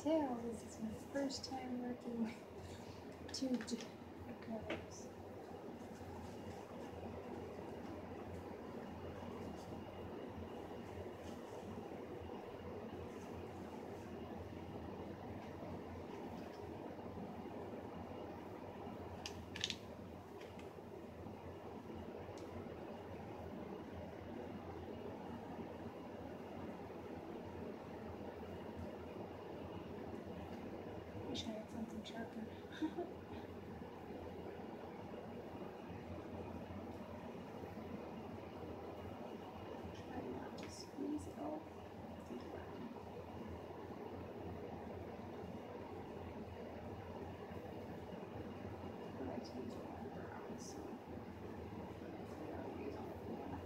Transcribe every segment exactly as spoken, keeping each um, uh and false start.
tell, this is my first time working with tubed acrylics. Wish I had something sharper. Try not to squeeze it all. I like to use a lot of brown, so I'll use all of that.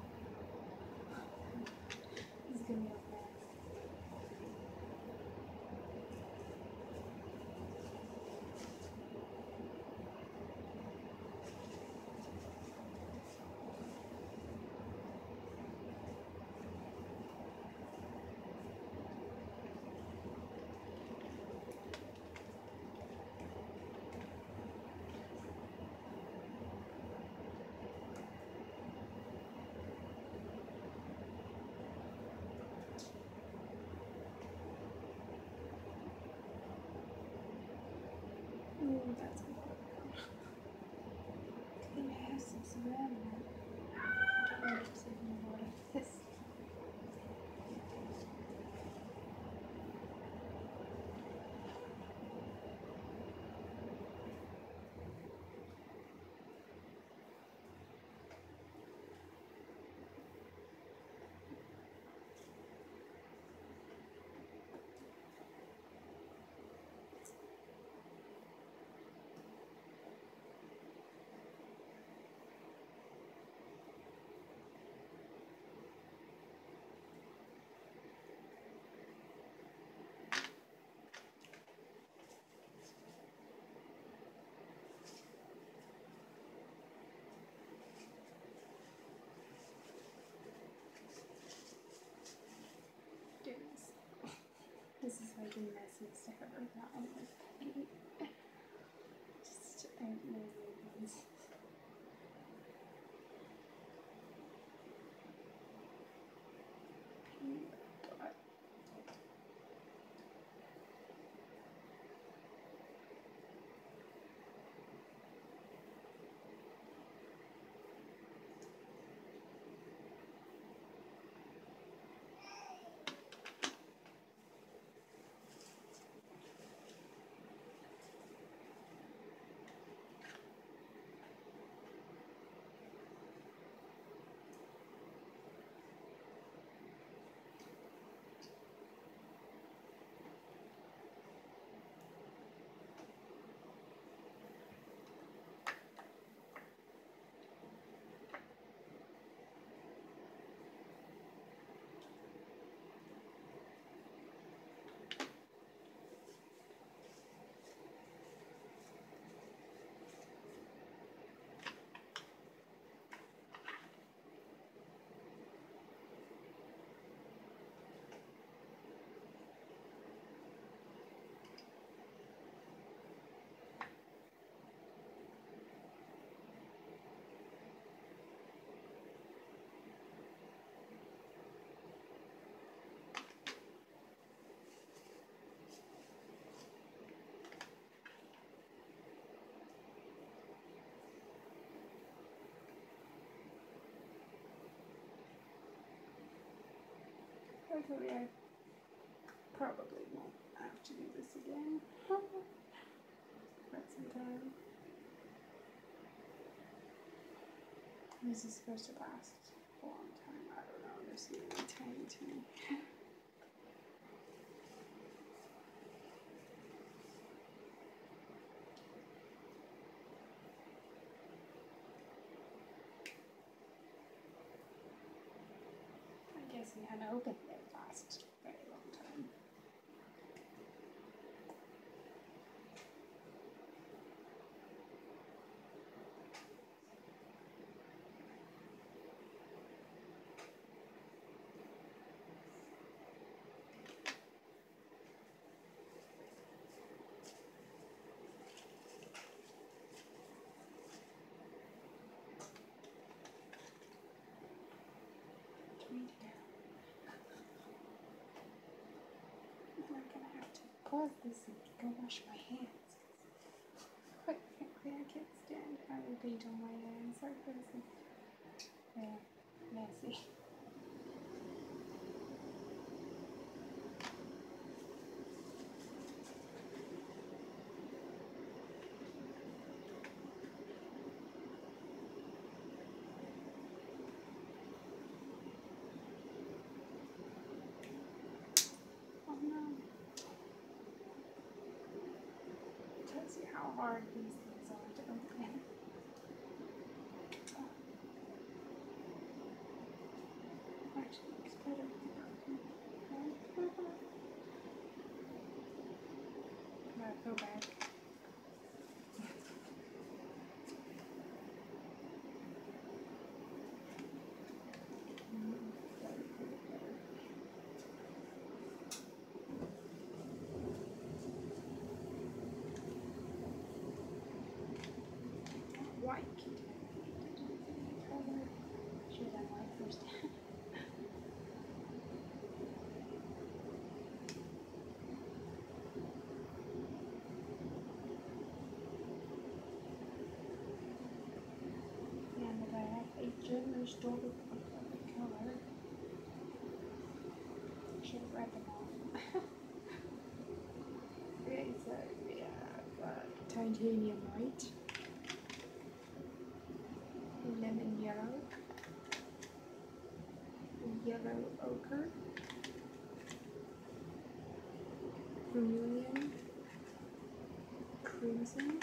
This is gonna be a mess. Ooh, that's good. I think I have some ceramic. I don't know if there's any more of this. This is like the messiest I've ever gotten with paint. Just, I have no reasons. Paint, but hopefully I probably won't have to do this again. Quite some time. This is supposed to last a long time. I don't know. There's really tiny to me. I'm guessing I know that they last a very long time. pause this and go wash my hands. Quite frankly, I can't stand having paint on my hands like this. And, yeah, messy. Tells you how hard these things are to open. Actually, looks better with the broken. I feel bad. White color. Should have done white first. And I have a generous daughter of color. Should have read them all. Okay, so we have uh, titanium white. Lemon yellow, yellow ochre, vermilion, crimson,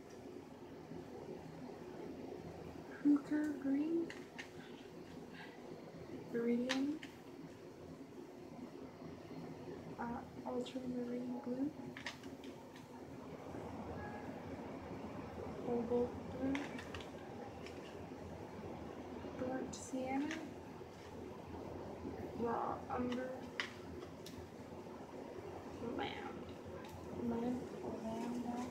hooker green, beryllium, uh, ultramarine blue, cobalt blue, burnt sienna, raw umber, lamp, lamp or lamb black,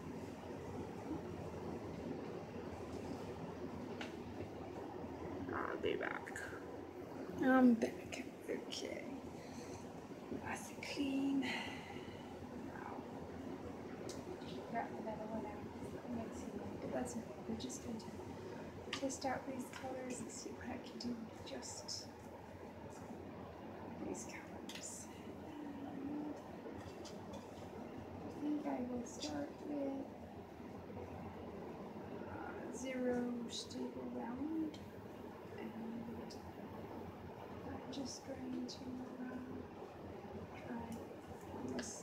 I'll be back. I'm back. Okay. Nice and clean. Now, got another one out. That makes it good, but that's okay. We're just going to test out these colors and see what I can do with just these colors. And I think I will start with uh, zero stable round, and I'm just going to uh, try on this